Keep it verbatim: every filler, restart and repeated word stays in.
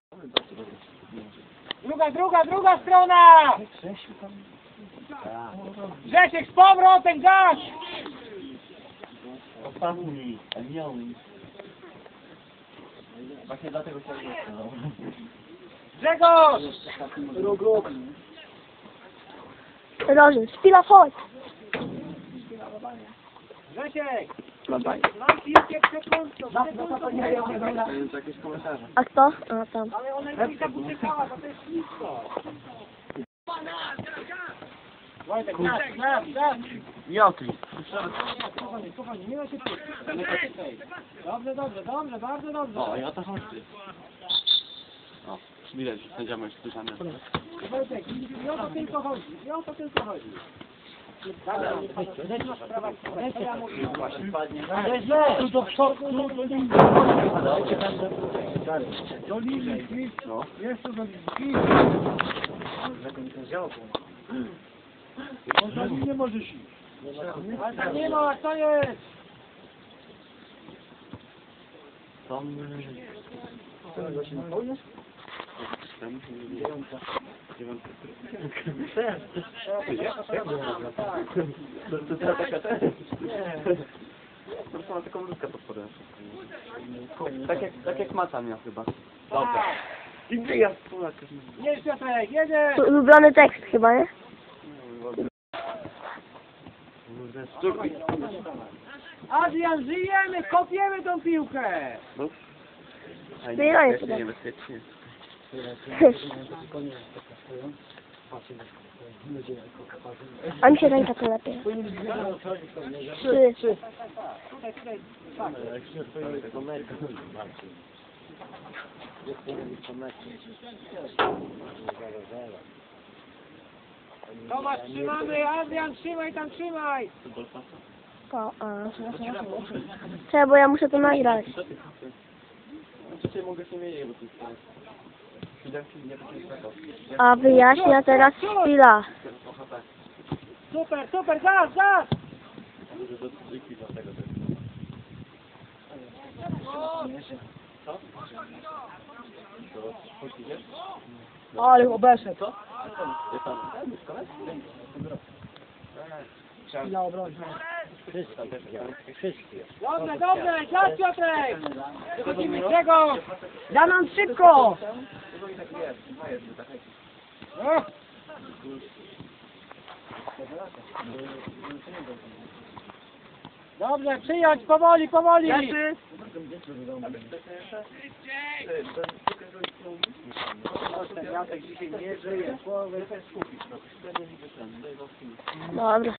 Druga, druga, druga strona! Grzesiek z powrotem, gaś! Ostatni, anioły. Właśnie dlatego się odwrócę. Grzegorz! Rożyn, spila chodź. Grzesiek! Babaj. Mam piłkę przekątną, Jakieś komentarze. A kto? A tam. ale ona nie tak uciekała, bo to jest blisko. Wojtek, nas, nas, nas! Jaki? Spokojnie, spokojnie, nie ma się tu. Dobrze, dobrze, dobrze, bardzo dobrze. O, i o to chodzi. O, widać, że sędzia ma już słyszane. Wojtek, i o to tylko chodzi, i o to tylko chodzi. Dobra, ja mówię. Tu do przodu, do linii. Do linii, jeszcze do linii. Można nie możesz iść. Ale tak nie ma, co jest? Są... To są taką lutkę podporę. Tak jak, tak jak Mata miał chyba. Dobra. I wyjazd Polak. Jedź Piotrek, jedziesz! Ulubiony tekst chyba, nie? Adrian, żyjemy, kopiemy tą piłkę! No. Zbieraj Jest sobie. niebezpiecznie. A mi się ręka to lepiej. Trzy. Tutaj, tutaj, Tomasz, trzymamy, Adrian, trzymaj tam, trzymaj! To, a. Czekaj, bo ja muszę to nagrać. Dzisiaj mogę się mieć, bo tu jest... Chwilę, nie będzie A wyjaśnia teraz chwila. Super, super, gaz, gaz! Ale obeszedł. Co? Na obronie. Dobrze, dobrze, gaz Piotrek! Wychodzimy z tego! Danan szybko! O! Dobrze, przyjąć, powoli, powoli! Jacek dzisiaj nie żyje, głowę też skupić. Dobra.